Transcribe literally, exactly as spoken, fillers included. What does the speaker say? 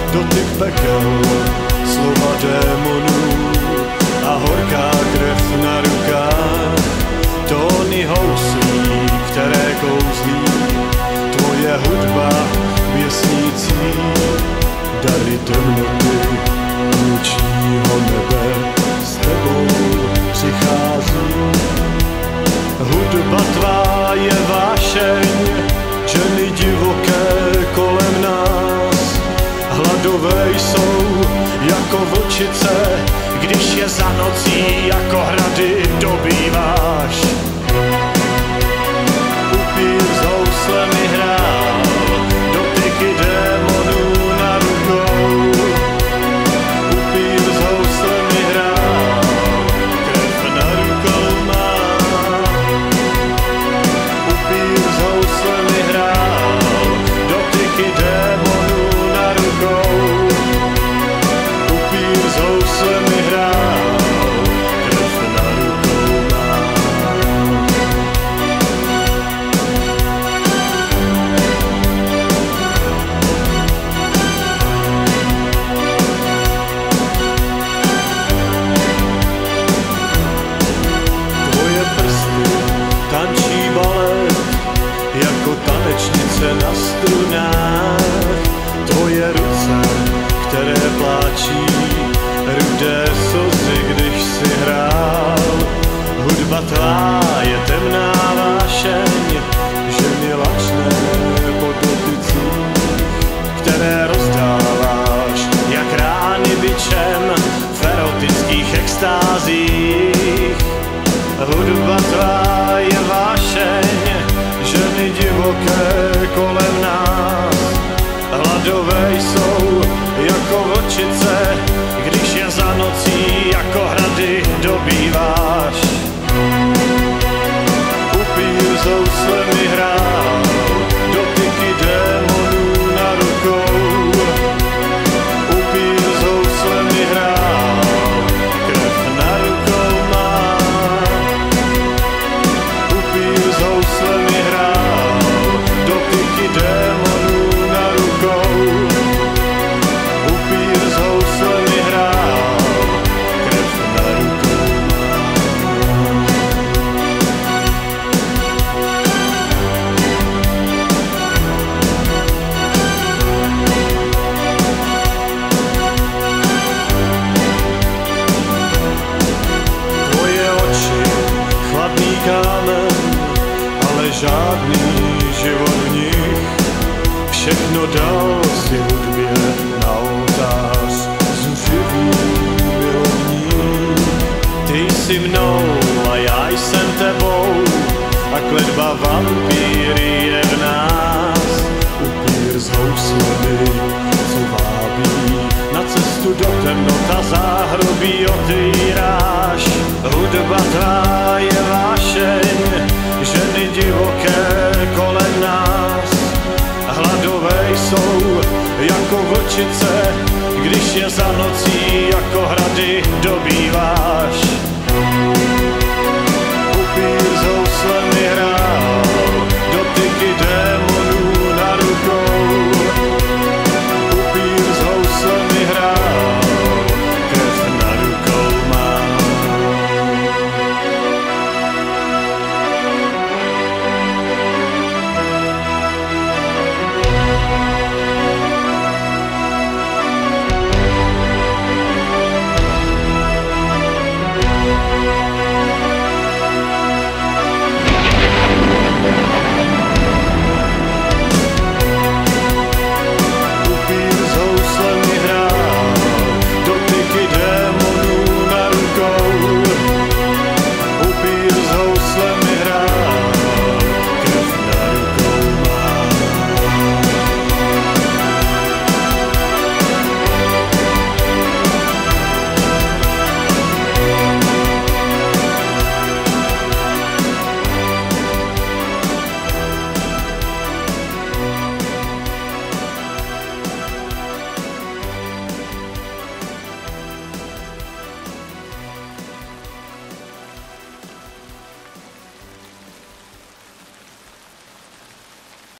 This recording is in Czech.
dotyk pekel, slova démonů a horká krev na rukách, tóny houslí, které kouzlí, tvoje hudba věsnící, dary temnoty nočního nebe s tebou přichází. Hudba tvá je vášeň, ženy divoké kolem nás, hladové jsou jako vlčice, když je za nocí jako hrady dobýváš. Upír s houslemi hrál, dotyky démonů na rukou. Upír s houslemi hrál, krev na rukou má. Upír s houslemi hrál, dotyky démonů na rukou. Upír s houslemi hrál, krev na rukou má. Tvoje prsty tančí balet jako tanečnice na strunách. Tvoje ruce, které pláčí rudé slzy, když si hrál. Hudba tvá je temná vášeň, že mi lačné po dotycích, které rozdáváš jak rány bičem v erotických extázích. Hudba tvá je vášeň, ženy divoké kolem nás, hladové jsou jako vlčice, když je za nocí jako hrady dobýváš. Upír s houslemi hrál, dotyky démonů na rukou. Upír s houslemi hrál, krev na rukou má. Upír s houslemi hrál, dotyky démonů na rukou. Upír s houslemi hrál, krev na rukou má. Tvoje oči, chladný kámen, ale žádný život v nich. Všechno dal si hudbě na oltář, zuřivý milovník. Ty jsi mnou a já jsem tebou a kletba vampíry je v nás. Upír s houslemi, co vábí, na cestu do temnota záhrobí otvíráš. Hudba tvá je vášeň, ženy divoké kolem nás, hladové jsou jako vlčice, když je za nocí jako hrady dobýváš.